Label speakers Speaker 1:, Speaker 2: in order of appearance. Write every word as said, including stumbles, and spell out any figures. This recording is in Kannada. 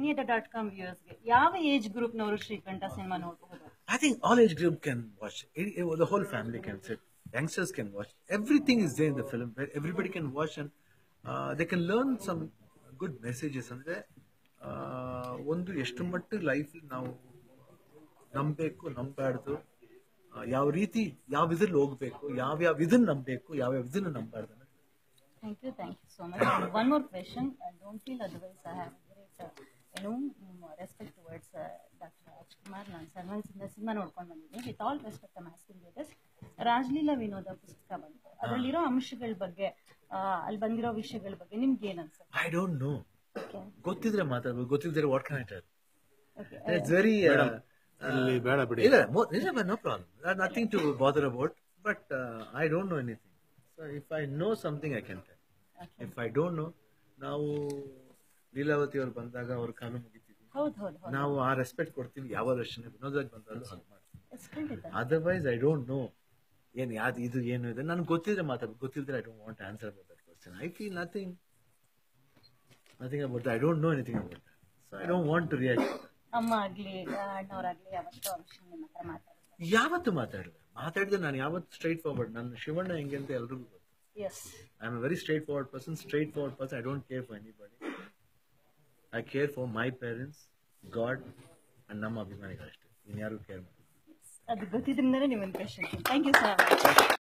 Speaker 1: ಸಿನಿಯೇಟರ್ ಡಾಟ್ ಕಾಮ್ ವ್ಯೂಯರ್ಸ್ಗೆ ಯಾವ ಏಜ್ ಗ್ರೂಪ್ನವರು ಶ್ರೀಕಂಠ ಸಿನಿಮಾ ನೋಡಬಹುದು?
Speaker 2: I think all age group can watch. It- it- the whole family can sit. Youngsters can watch. Everything is there in the film. Where everybody can watch and uh, they can learn some good messages. ಅಂದ್ರೆ ಒಂದು ಎಷ್ಟು ಮಟ್ಟಿಗೆ ಲೈಫ್ ನಾವು ನಂಬಬೇಕು ನಂಬಾರ್ದು, ಯಾವ ರೀತಿ ಯಾವ ಇದ್ರಲ್ಲಿ ಹೋಗ್ಬೇಕು, ಯಾವ ಯಾವ ಇದನ್ನ ನಂಬಬೇಕು, ಯಾವ ಯಾವ ಇದನ್ನ ನಂಬಾರ್ದು.
Speaker 1: Thank you, thank you so much. And one more question. I don't feel otherwise. I have great, uh, you know, um, respect towards uh, Doctor Rajkumar. ನಾನು ಸರ್ವನ್ಸಿಂದ ಸಿನಿಮಾ ನೋಡ್ಕೊಂಡು ಬಂದಿದ್ದೀನಿ. With all respect I am asking you this. Rajaleela Vinoda ಪುಸ್ತಕ ಬಂತು. ಅದರಲ್ಲಿರೋ ಅಂಶಗಳ ಬಗ್ಗೆ, ಅಲ್ಲಿ ಬಂದಿರೋ ವಿಷಯಗಳ ಬಗ್ಗೆ ನಿಮ್ಗೆ ಏನ್ ಅನ್ಸುತ್ತೆ?
Speaker 2: I don't know. ಗೊತ್ತಿದ್ರೆ ಮಾತಾಡ್ಬೋದು, ಗೊತ್ತಿದ್ರೆ what can I tell? It's very
Speaker 3: ಇಲ್ಲಿ ಬೇಡ ಬಿಡಿ.
Speaker 2: ಇಲ್ಲ, no problem, nothing to bother about, but I don't know anything. So if I know something I can tell. Okay. If I don't know, ನಾವು ಲೀಲಾವತಿ ಅವರು ಬಂದಾಗ ಅವ್ರ ಕಾಲು ಮುಗಿತೀವಿ.
Speaker 1: ಹೌದು ಹೌದು ಹೌದು.
Speaker 2: ನಾವು ಆ ರೆಸ್ಪೆಕ್ಟ್ ಕೊಡ್ತೀವಿ. ಯಾವ ದರ್ಶನ ವಿನೋದಾಗ ಬಂದಾಗಲೂ ಹಾಗೆ ಮಾಡ್ತೀವಿ.
Speaker 1: It's
Speaker 2: otherwise I don't no ಏನು ಯಾವ್ದು ಇದು ಏನು ಇದೆ. ನನಗೆ ಗೊತ್ತಿದ್ರೆ ಮಾತಾಡ್ಬೇಕು, ಗೊತ್ತಿದ್ರೆ I don't want answer about that question. I feel nothing nothing about that. I don't know anything about that. So I don't want to react.
Speaker 1: ಅಮ್ಮ ಆಗ್ಲಿ ಅಣ್ಣವರಾಗ್ಲಿ ಯಾವತ್ತೂ ಆ ವಿಷಯ ನಿಮ್ಮ ಹತ್ರ ಮಾತಾಡಿಲ್ಲ.
Speaker 2: ಯಾವತ್ತು ಮಾತಾಡಿದೆ ಮಾತಾಡಿದ್ರೆ ನಾನು ಯಾವತ್ತು ಸ್ಟ್ರೈಟ್ ಫಾರ್ವರ್ಡ್. ನನ್ನ ಶಿವಣ್ಣ ಹೆಂಗೆ ಅಂತ ಎಲ್ರಿಗೂ ಗೊತ್ತು.
Speaker 1: Yes.
Speaker 2: I am a very straightforward person, straightforward person. I don't care for anybody. I care for my parents, God, and ನಮ್ಮ ಅಭಿಮಾನಿಗಳಷ್ಟೇ. ಇನ್ಯಾರು ಕೇರ್ ಮಾಡಿ.
Speaker 1: ಅದು ಗೊತ್ತಿದ್ರಿಂದಲೇ ನಿಮ್ಮನ್ನು ಕ್ವೆಶ್ಚನ್. Thank you sir.